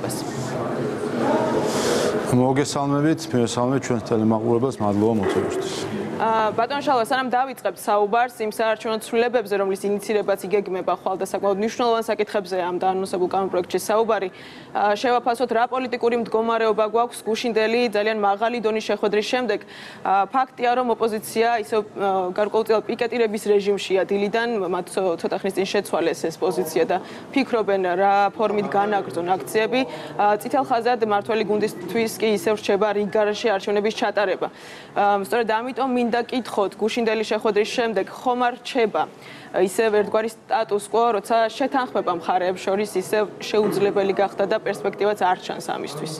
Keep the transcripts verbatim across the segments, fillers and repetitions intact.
მოგესალმებით, მოგესალმებით ჩვენს ტელემაყურებელს, მადლობა მოწვევისთვის. ბატონ შალვა, სანამ დავიწყებთ საუბარს იმ საარჩევნო ცვლილებებზე, რომლის ინიციირებაც იგეგმება ხვალ და საკმაოდ მნიშვნელოვან საკითხებზე ამ დაანონსებულ კანონპროექტში საუბარი, შევაფასოთ რა პოლიტიკური მდგომარეობა გვაქვს გუშინდელი ძალიან მაღალი დონის შეხვედრის შემდეგ. ფაქტია, რომ ოპოზიცია ისევ გარკვეულწილად პიკეტირების რეჟიმშია დილიდან, მათ ცოტა ხნის წინ შეცვალეს ეს პოზიცია და ფიქრობენ რა ფორმით განაგრძონ აქციები. წითელ ხაზად მართველი გუნდისთვის კი ისევ რჩება რიგგარეშე არჩევნების ჩატარება. სწორედ ამიტომ მინდა კითხოთ გუშინდელი შეხვედრის შემდეგ ხომ არ რჩება ისევ ერთგვარი სტატუს კვო, როცა შეთანხმება მხარეებს შორის ისევ შეუძლებელი გახდა და პერსპექტივაც არ ჩანს ამისთვის.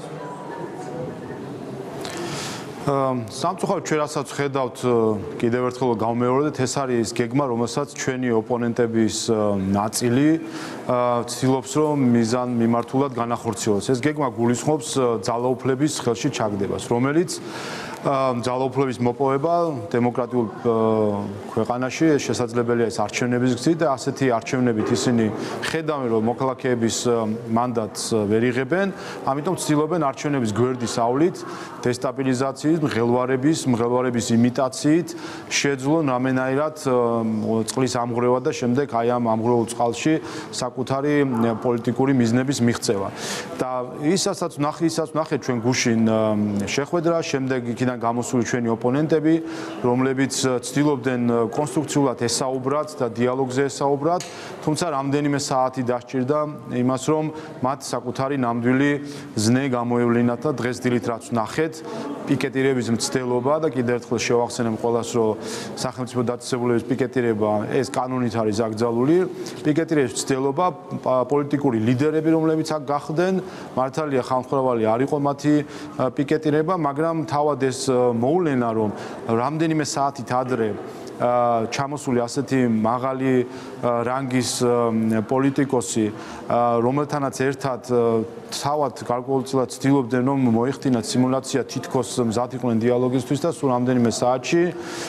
სამწუხაროდ ჩვენ რასაც ხედავთ კიდევ ერთხელ გავმეორებთ, ეს არის გეგმა, რომელსაც ჩვენი ოპონენტების ნაწილი ცდილობს, რომ მიზან მიმართულად განახორციელოს. ეს გეგმა გულისხმობს ძალაუფლების ხელში ჩაგდებას, რომელიც ძალაუფლების მოპოვება დემოკრატიულ ქვეყანაში შესაძლებელია ეს არჩევნების გზით და ასეთი არჩევნებით ისინი ხედავენ, რომ მოქალაქეების მანდატს ვერ იღებენ, ამიტომ ცდილობენ არჩევნების გვერდისავლით დესტაბილიზაციით, მღელვარების, მღელვარების იმიტაციით შეძლონ რამენაირად წყლის ამღვრევა და შემდეგ აი ამ ამღვრეულ წყალში საკუთარი პოლიტიკური მიზნების მიღწევა. და ისაც ნახე, ისაც ნახე ჩვენ გუშინ შეხვედრა, შემდეგ იქიდან გამოსული ჩვენი ოპონენტები, რომლებიც ცდილობდნენ კონსტრუქციულად ესაუბრათ და დიალოგზე ესაუბრათ, თუმცა რამდენიმე საათი დასჭირდა იმას, რომ მათ საკუთარი ნამდვილი ზნე გამოევლინათ და დღეს დილით რაც ნახეთ, პიკეტირების მცდელობა და კიდევ ერთხელ შევახსენებ ყველას, რომ სახელმწიფო დაწესებულების პიკეტირება ეს კანონით არის აკრძალული, პიკეტირების მცდელობა პოლიტიკური ლიდერები, რომლებიც აქ გახდნენ, მართალია ხალხმრავალი არ იყო მათი პიკეტირება, მაგრამ თავად ეს მოვლენა, რომ რამდენიმე საათით ადრე ჩამოსული ასეთი მაღალი რანგის პოლიტიკოსი, რომელთანაც ერთად თავად გარკვეულწილად ცდილობდნენ, რომ მოეხდინათ სიმულაცია, თითქოს მზად იყვნენ დიალოგისთვის და სულ რამდენიმე საათში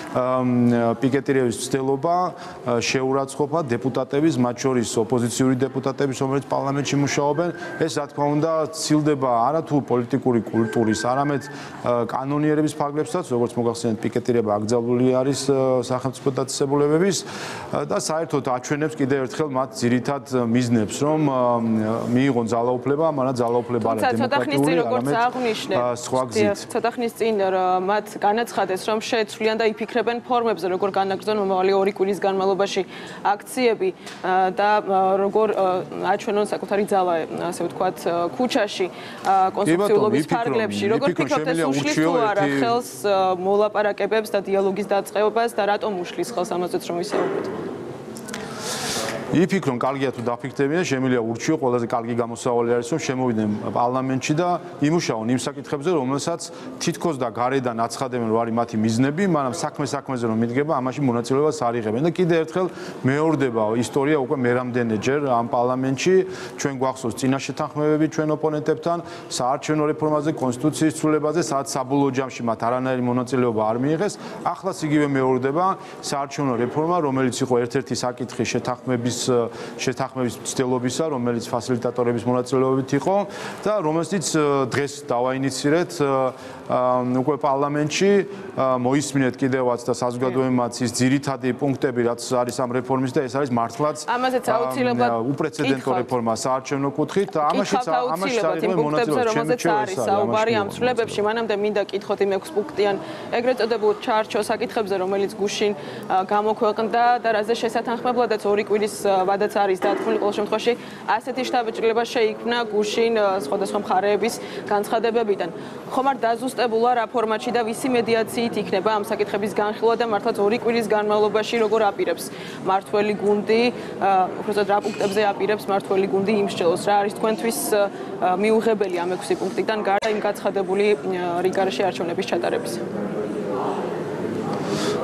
პიკეტირების მცდელობა შეურაცხყოფა დეპუტატების, მათ შორის ოპოზიციური დეპუტატების, რომელიც პარლამენტში მუშაობენ, ეს რა თქმა უნდა ცილდება არათუ პოლიტიკური კულტურის, არამედ კანონიერების ფარგლებსაც, როგორც მოგახსენეთ, პიკეტირება აკრძალული არის სახელმწიფო დაწესებულებების და საერთოდ აჩვენებს კიდევ ერთხელ მათ ძირითად მიზნებს, რომ მიიღონ ძალაუფლება, მაგრამ ძალაუფლება არა დემოკრატიული, არამედ სხვა გზით. ცოტა ხნის წინ მათ განაცხადეს, რომ შეეცვლიან და იფიქრებენ ფორმებზე, როგორ განაგრძონ მომავალი ორი კვირის განმავლობაში აქციები და როგორ აჩვენონ საკუთარი ძალა, ასე ვთქვათ, ქუჩაში, კონსტრუქციულობის ფარგლებში. როგორ ფიქრობთ, ეს უშლის თუ არა ხელს მოლაპარაკებებს და დიალოგის დაწყებას და რატომ უშლის ხელს ამაზეც რომ ვისაუბროთ? იფიქრონ, კარგია თუ დაფიქრდებიან, შემიძლია ურჩიო, ყველაზე კარგი გამოსავალი არის, რომ შემოვიდნენ პარლამენტში და იმუშაონ იმ საკითხებზე, რომელსაც თითქოს და გარედან აცხადებენ, რომ არის მათი მიზნები, მაგრამ საქმე საქმეზე რომ მიდგება, ამაში მონაწილეობას არ იღებენ და კიდევ ერთხელ მეორდება ისტორია უკვე მერამდენეჯერ ამ პარლამენტში, ჩვენ გვახსოვს წინა შეთანხმებები ჩვენ ოპონენტებთან, საარჩევნო რეფორმაზე, კონსტიტუციის ცვლილებაზე, სადაც საბოლოო ჯამში მათ არანაირი მონაწილეობა არ მიიღეს, ახლაც იგივე მეორდება საარჩევნო რეფორმა, რომელიც იყო ერთ-ერთი საკითხი შეთანხმების შეთანხმების მცდელობისა, რომელიც ფასილიტატორების მონაწილეობით იყო და რომელსაც დღეს დავაინიცირეთ უკვე პარლამენტში, მოისმინეთ კიდევაც და საზოგადოებაც ის ძირითადი პუნქტები, რაც არის ამ რეფორმის და ეს არის მართლაც ამაზეც აუცილებლად უპრეცედენტო რეფორმა საარჩევნო კუთხით და ამაშიც ამაშიც არის მონაწილეობა, რომელზეც არის საუბარი ამ ცვლილებებში. მანამდე მინდა კითხოთ იმ ექვს პუნქტიან ეგრეთ წოდებულ ჩარჩო საკითხებზე, რომელიც გუშინ გამოქვეყნდა და რაზე შესათანხმებლადაც ორი კვირის ვადაც არის დათქმული, ყოველ შემთხვევაში ასეთი შთაბეჭდილება შეიქმნა გუშინ სხვადასხვა მხარეების განცხადებებიდან. ხომ არ დაზუსტებულა რა ფორმატში და ვისი მედიაციით იქნება ამ საკითხების განხილვა და მართლაც ორი კვირის განმავლობაში როგორ აპირებს მართველი გუნდი, უბრალოდ რა პუნქტებზე აპირებს მართველი გუნდი იმ მსჯელოს, რა არის თქვენთვის მიუღებელი ამ ექვსი პუნქტიდან გარდა იმ გაცხადებული რიგგარეშე არჩევნების ჩატარების?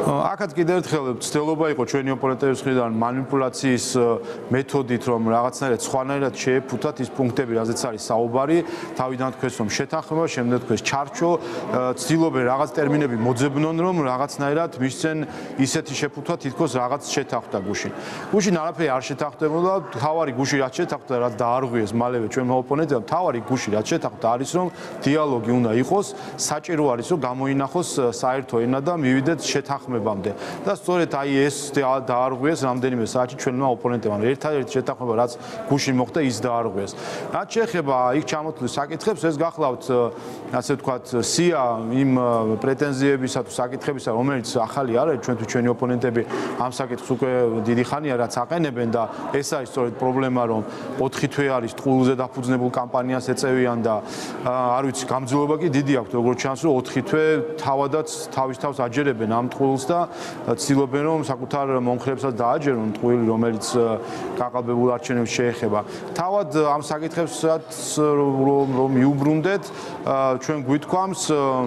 აქაც კიდევ ერთხელ ცდილობა იყო ჩვენი ოპონენტების მხრიდან манипуляციის მეთოდით რომ რაღაცნაირად სხვანაირად შეეფუთათ ის პუნქტები, რაზეც არის საუბარი, თავიდან თქვეს რომ შეთანხმება, შემდეგ თქვეს ჩარჩო, ცდილობენ რაღაც ტერმინები მოძებნონ რომ რაღაცნაირად მისცენ ისეთი შეფუთვა, თითქოს რაღაც შეთანხმდა გუშინ. გუშინ არაფერი არ შეთანხმდებოდა, თავარი გუში რაც შეთანხმდა, რაც დაარღვიეს მალევე ჩვენმა ოპონენტებმა, თავარი გუში რაც შეთანხმდა არის რომ დიალოგი უნდა იყოს, საჭირო არის რომ გამოინახოს საერთო ენა და მივიდეთ შეთანხმებამდე. და სწორედ აი ეს დაარღვიეს რამდენიმე საათში ჩვენმა ოპონენტებმა. ერთადერთი შეთანხმება რაც გუშინ მოხდა ის დაარღვიეს. რაც შეეხება იქ ჩამოთვლილ საკითხებს, ეს გახლავთ ასე ვთქვათ სია იმ პრეტენზიებისა თუ საკითხებისა, რომელიც ახალი არ არის, ჩვენ თუ ჩვენი ოპონენტები ამ საკითხს უკვე დიდი ხანია რაც აყენებენ და ეს არის სწორედ პრობლემა, რომ ოთხი თვე არის ტყუილზე დაფუძნებულ კამპანიას ეწევიან და არ ვიცი, გამძლეობა კი დიდი აქვთ, როგორც ჩანს, რომ ოთხი თვე თავადაც თავის თავს აჯერებენ ამ ტყუილს და ცდილობენ რომ საკუთარ მომხრეებსაც დააჯერონ ტყუილი, რომელიც გაყალბებულ არჩევნებს შეეხება. თავად ამ საკითხებსაც რომ რომ მიუბრუნდეთ, ჩვენ გვითქვამს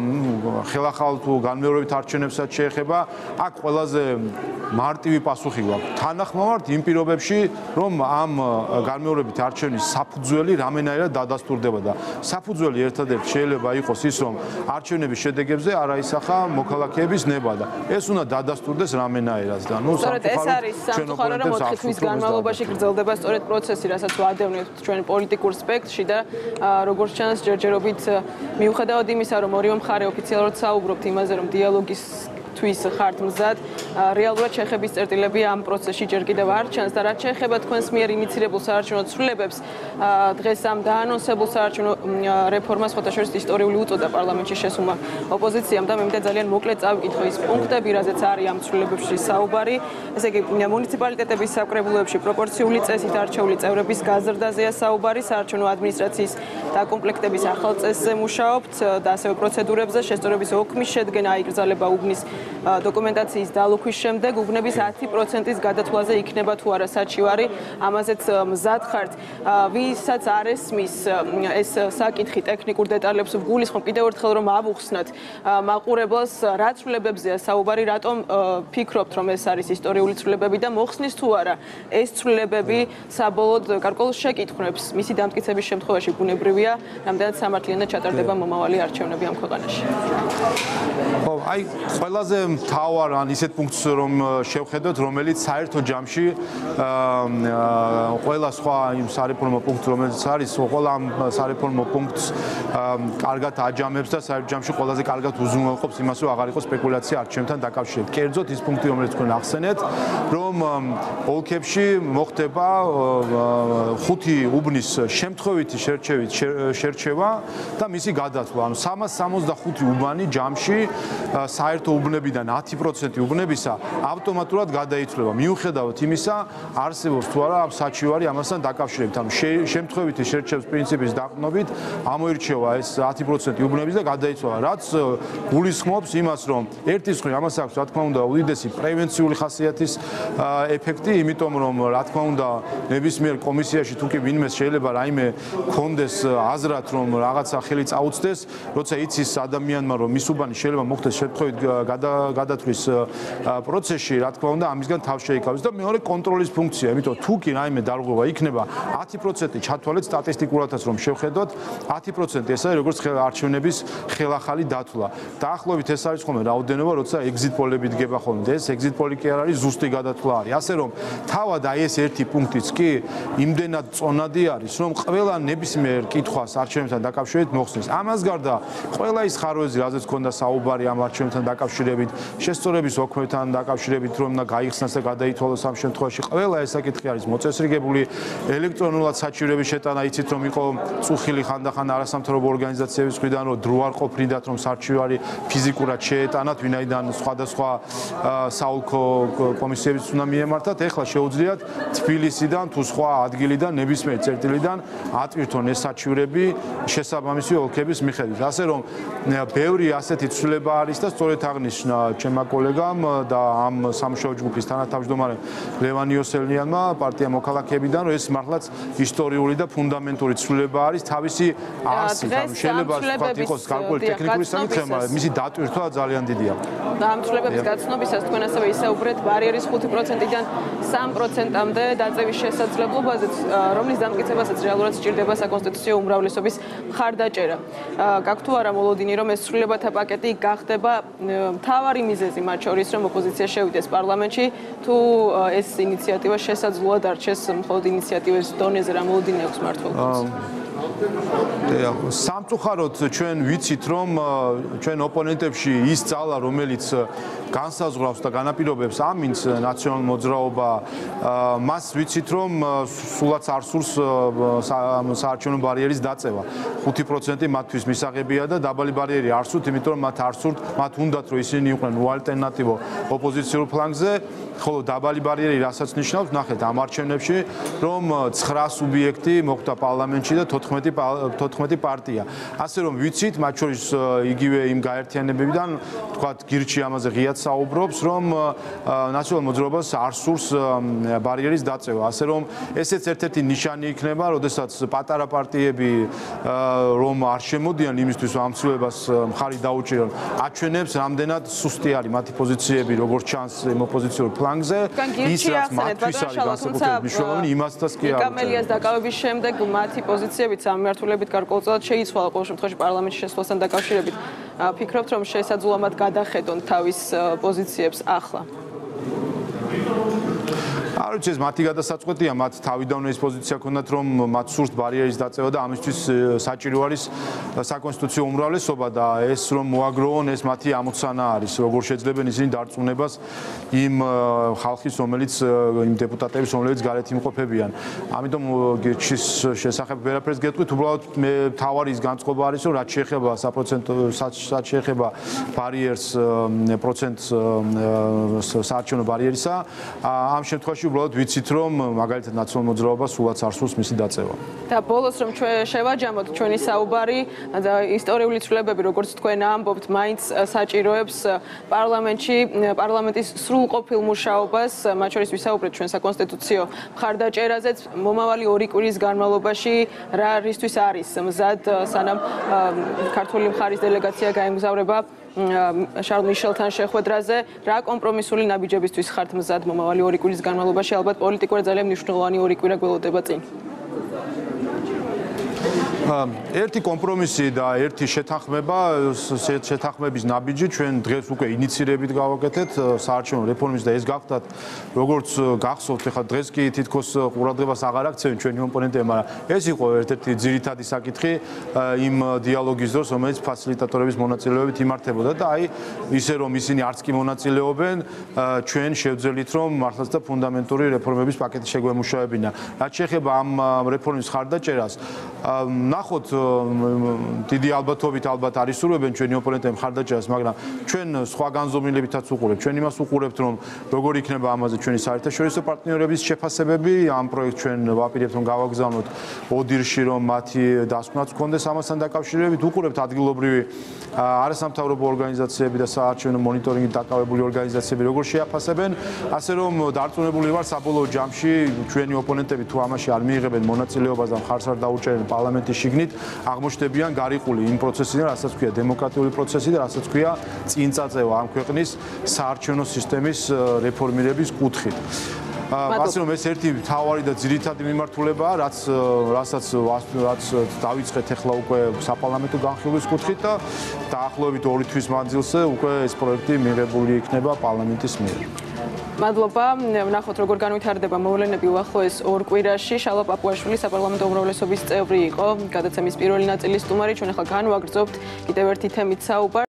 ხელახალ თუ განმეორებით არჩევნებსაც შეეხება, აქ ყველაზე მარტივი პასუხი გვაქვს. თანახმოვართ იმ პირობებში, რომ ამ განმეორებით არჩევნის საფუძველი რამენაირად დადასტურდება და საფუძველი ერთადერთი შეიძლება იყოს ის, რომ არჩევნების შედეგებზე არ აისახა მოქალაქეების ნება და ეს უნდა დადასტურდეს რამენაირად და ნუ სწორედ ეს არის სამწუხარო, რომ ოთხი თვის განმავლობაში გრძელდება სწორედ პროცესი, რასაც ვადევნებთ ჩვენ პოლიტიკურ სპექტრში და როგორც ჩანს ჯერჯერობით მიუხედავად იმისა, რომ ორივე მხარე ოფიციალურად საუბრობთ იმაზე, რომ დიალოგის თვის ხართ მზად, რეალურად შეხების წერტილები ამ პროცესში ჯერ კიდევ არ ჩანს და რაც შეეხება თქვენს მიერ ინიცირებულ საარჩევნო ცვლილებებს, დღეს ამ დაანონსებულ საარჩევნო რეფორმას ხოთაშორის ისტორიული უწოდა პარლამენტში შესუმა ოპოზიციამ და მე მინდა ძალიან მოკლედ წავიკითხო ის პუნქტები, რაზეც არის ამ ცვლილებებში საუბარი. ესე იგი, მუნიციპალიტეტების საკრებულოებში პროპორციული წესით არჩეული წევრების გაზრდაზეა საუბარი, საარჩევნო ადმინისტრაციის დაკომპლექტების ახალ წესზე მუშაობთ და ასევე პროცედურებზე შესწორების ოქმის შედგენა აიგრძალება უბნის დოკუმენტაციის დალუქვის შემდეგ უბნების ათი პროცენტის გადათვლაზე იქნება თუ არა საჩივარი, ამაზეც მზად ხართ. ვისაც არ ესმის ეს საკითხი ტექნიკურ დეტალებს ვგულისხმობ კიდევ ერთხელ რომ ავუხსნათ მაყურებელს რა ცვლილებებზეა საუბარი, რატომ ფიქრობთ რომ ეს არის ისტორიული ცვლილებები და მოხსნის თუ არა ეს ცვლილებები საბოლოოდ გარკვეულ შეკითხვებს მისი დამტკიცების შემთხვევაში ბუნებრივია, რამდენად სამართლიანად ჩატარდება მომავალი არჩევნები ამ ქვეყანაში. ხო, აი ყველაზე მთავარ ან ისეთ პუნქტს რომ შევხედოთ, რომელიც საერთო ჯამში ყველა სხვა იმ სარეფორმო პუნქტს, რომელიც არის, ყველა ამ სარეფორმო პუნქტს კარგად აჯამებს და საერთო ჯამში ყველაზე კარგად უზრუნველყოფს იმას, რომ აღარ იყოს სპეკულაცია არჩევნებთან დაკავშირებით. კერძოდ ის პუნქტი, რომელიც თქვენ ახსენეთ, რომ ოლქებში მოხდება ხუთი უბნის შემთხვევითი შერჩევით შერჩევა და მისი გადათვლა. ანუ სამას სამოცდახუთი უბანი ჯამში საერთო უბნებიდან ათი პროცენტი უბნებისა ავტომატურად გადაიცვლება. მიუხედავად იმისა, არსებობს თუ არა ამ საჩივარი ამასთან დაკავშირებით. ანუ შემთხვევითი შერჩევის პრინციპის დაყრდნობით ამოირჩევა ეს ათი პროცენტი უბნების და გადაიცვლება, რაც გულისხმობს იმას, რომ ერთის მხრივ ამას აქვს რა თქმა უნდა უდიდესი პრევენციული ხასიათის ეფექტი, იმიტომ რომ რა თქმა უნდა ნებისმიერ კომისიაში თუ კი ვინმე შეიძლება რაიმე კონდეს აზრად რომ რაღაცა ხელი წაუწდეს, როცა იცის ადამიანმა რომ მის უბანი შეიძლება მოხდეს შემთხვევით გადათვლის პროცესში, რა თქმა უნდა ამისგან თავს შეიკავოს და მეორე კონტროლის ფუნქცია, იმიტომ თუ კი რაიმე დარღვევა იქნება ათი პროცენტი ჩათვალეთ სტატისტიკურადაც რომ შევხედოთ, ათი პროცენტი ეს არის როგორც არჩევნების ხელახალი დათვლა. დაახლოებით ეს არის ხოლმე რაოდენობა, როცა exit poll-ები დგება ხოლმე და ეს exit poll-ი კი არ არის ზუსტი გადათვლა არის. ასე რომ თავად აი ეს ერთი პუნქტიც კი იმდენად წონადი არის, რომ ყველა ნებისმიერ კითხვას არჩევნებთან დაკავშირებით მოხსნის. ამას გარდა ყველა ის ხარვეზი, რაზეც ქონდა საუბარი ამ არჩევნებთან დაკავშირებით, შესწორების ოქმებთან დაკავშირებით, რომ უნდა გაიხსნას და გადაითვალოს ამ შემთხვევაში, ყველა ეს საკითხი არის მოწესრიგებული. ელექტრონულად საჩივრების შეტანა იცით რომ იყო წუხილი ხანდახან არასამთავრობო ორგანიზაციების მხრიდან, რომ დრო არ ყოფნიდათ რომ საჩივარი ფიზიკურად შეეტანათ, ვინაიდან სხვადასხვა საოლქო კომისიებიც უნდა მიემართათ. ეხლა შეუძლიათ თბილისიდან თუ სხვა ადგილიდან ნებისმიერ წერტილიდან ატვირთონ ეს საჩივრები შესაბამისი ოლქების მიხედვით. ასე რომ ბევრი ასეთი ცვლილება არის და სწორედ აღნიშნა გაუჩინა ჩემმა კოლეგამ და ამ სამუშაო ჯგუფის თანათავმჯდომარე ლევან იოსელიანმა პარტია მოქალაქეებიდან, რომ ეს მართლაც ისტორიული და ფუნდამენტური ცვლილება არის თავისი არსით. ანუ შეიძლება ვთქვათ იყოს გარკვეული ტექნიკური საკითხი, მაგრამ მისი დატვირთვა ძალიან დიდია. და ამ ცვლილებების გაცნობისას თქვენ ასევე ისაუბრეთ ბარიერის ხუთი პროცენტიდან სამ პროცენტამდე დაწევის შესაძლებლობაზე, რომლის დამტკიცებასაც რეალურად სჭირდება საკონსტიტუციო უმრავლესობის მხარდაჭერა. გაქვთ თუ არა მოლოდინი, რომ ეს ცვლილებათა პაკეტი გახდება მთავარი მიზეზი, მათ შორის რომ ოპოზიცია შევიდეს პარლამენტში, თუ ეს ინიციატივა შესაძლოა დარჩეს მხოლოდ ინიციატივის დონეზე, რა მოლოდინი აქვს მმართველს? სამწუხაროდ ჩვენ ვიცით, რომ ჩვენ ოპონენტებში ის ძალა, რომელიც განსაზღვრავს და განაპირობებს ამინს ნაციონალურ მოძრაობა, მას ვიცით, რომ სულაც არ სურს საარჩევნო ბარიერის დაწევა. ხუთი პროცენტი მათთვის მისაღებია და დაბალი ბარიერი არ სურთ, იმიტომ რომ მათ არ სურთ, მათ უნდათ, რომ ისინი იყვნენ უალტერნატივო ოპოზიციურ ფლანგზე, ხოლო დაბალი ბარიერი რასაც ნიშნავს, ნახეთ ამ არჩევნებში, რომ ცხრა სუბიექტი მოხვდა პარლამენტში და თოთხმეტი პარტია. ასე რომ ვიცით, მათ შორის იგივე იმ გაერთიანებებიდან, თქვათ, გირჩი ამაზე ღიად საუბრობს, რომ ნაციონალურ მოძრაობას არ სურს ბარიერის დაწევა. ასე რომ ესეც ერთ-ერთი ნიშანი იქნება, როდესაც პატარა პარტიები რომ არ შემოდიან იმისთვის, რომ ამ ცვლილებას მხარი დაუჭირონ, აჩვენებს, რამდენად სუსტი არის მათი პოზიციები, როგორც ჩანს ოპოზიციურ ფლანგზე, ის რაც მათთვის არის განსაკუთრებით მნიშვნელოვანი, იმასაც კი არ. კამელიას დაკავების შემდეგ მათი პოზიციებიც სამმართველობით გარკვეულწილად შეიცვალა ყოველ შემთხვევაში პარლამენტში შესვლასთან დაკავშირებით. ფიქრობთ, რომ შესაძლოა მათ გადახედონ თავის პოზიციებს ახლა? არ ვიცი, ეს მათი გადასაწყვეტია, მათ თავიდანვე ეს პოზიცია ჰქონდათ, რომ მათ სურთ ბარიერის დაწევა და ამისთვის საჭირო არის საკონსტიტუციო უმრავლესობა და ეს რომ მოაგროვონ, ეს მათი ამოცანა არის, როგორ შეძლებენ ისინი დარწმუნებას იმ ხალხის, რომელიც იმ დეპუტატების, რომლებიც გარეთ იმყოფებიან. ამიტომ გირჩის შესახებ ვერაფერს გეტყვით, უბრალოდ მე თავარი ის განწყობა არის, რომ რაც შეეხება საპროცენტო რაც შეეხება ბარიერს პროცენტს საარჩევნო ბარიერისა, ამ შემთხვევაში უბრალოდ ვიცით, რომ მაგალითად ნაციონალურ მოძრაობას სულაც არ სურს მისი დაწევა. და ბოლოს რომ ჩვენ შევაჯამოთ ჩვენი საუბარი და ისტორიული ცვლილებები, როგორც თქვენ ამბობთ, მაინც საჭიროებს პარლამენტში პარლამენტის სრულყოფილ მუშაობას, მათ შორის ვისაუბრეთ ჩვენ საკონსტიტუციო მხარდაჭერაზეც მომავალი ორი კვირის განმავლობაში რა რისთვის არის მზად, სანამ ქართული მხარის დელეგაცია გაემგზავრება შარლ მიშელთან შეხვედრაზე, რა კომპრომისული ნაბიჯებისთვის ხართ მზად მომავალი ორი კვირის განმავლობაში, ალბათ პოლიტიკურად ძალიან მნიშვნელოვანი ორი კვირა გველოდება წინ. ერთი კომპრომისი და ერთი შეთანხმება, შეთანხმების ნაბიჯი ჩვენ დღეს უკვე ინიცირებით გავაკეთეთ საარჩევნო რეფორმის და ეს გახდათ, როგორც გახსოვთ, ეხლა დღეს კი თითქოს ყურადღებას აღარ აქცევენ ჩვენი ოპონენტები, მაგრამ ეს იყო ერთ-ერთი ძირითადი საკითხი იმ დიალოგის დროს, რომელიც ფასილიტატორების მონაწილეობით იმართებოდა და აი ისე რომ ისინი არც კი მონაწილეობენ, ჩვენ შევძელით რომ მართლაც და ფუნდამენტური რეფორმების პაკეტი შეგვემუშავებინა. რაც შეეხება ამ რეფორმის ხარდაჭერას, ნახოთ, დიდი ალბათობით ალბათ არ ისურვებენ ჩვენი ოპონენტები ხარდაჭერას, მაგრამ ჩვენ სხვა განზომილებითაც უყურებთ. ჩვენ იმას უყურებთ, რომ როგორ იქნება ამაზე ჩვენი საერთაშორისო პარტნიორების შეფასებები, ამ პროექტს ჩვენ ვაპირებთ, რომ გავაგზავნოთ ოდირში, რომ მათი დასკვნაც გქონდეს ამასთან დაკავშირებით. უყურებთ ადგილობრივი არასამთავრობო ორგანიზაციები და საარჩევნო მონიტორინგით დაკავებული ორგანიზაციები, როგორ შეაფასებენ, ასე რომ დარწმუნებული ვარ, საბოლოო ჯამში ჩვენი ოპონენტები თუ ამაში არ მიიღებენ მონაწილეობას და მხარს არ დაუჭერენ პარლამენტის შიგნით, აღმოჩნდებიან გარიყული იმ პროცესიდან, რასაც ქვია დემოკრატიული პროცესი და რასაც ქვია წინ წაწევა ამ ქვეყნის საარჩევნო სისტემის რეფორმირების კუთხით. ასე რომ ეს ერთი მთავარი და ძირითადი მიმართულებაა, რაც რასაც რაც დავიწყეთ ახლა უკვე საპარლამენტო განხილვის კუთხით და დაახლოებით ორი თვის მანძილზე უკვე ეს პროექტი მიღებული იქნება პარლამენტის მიერ. მადლობა. ვნახოთ როგორ განვითარდება მოვლენები უახლოეს ორ კვირაში. შალვა პაპუაშვილი საპარლამენტო უმრავლესობის წევრი იყო. გადაცემის პირველი ნაწილის სტუმარი. ჩვენ ახლა განვაგრძობთ კიდევ ერთი თემით საუბარს.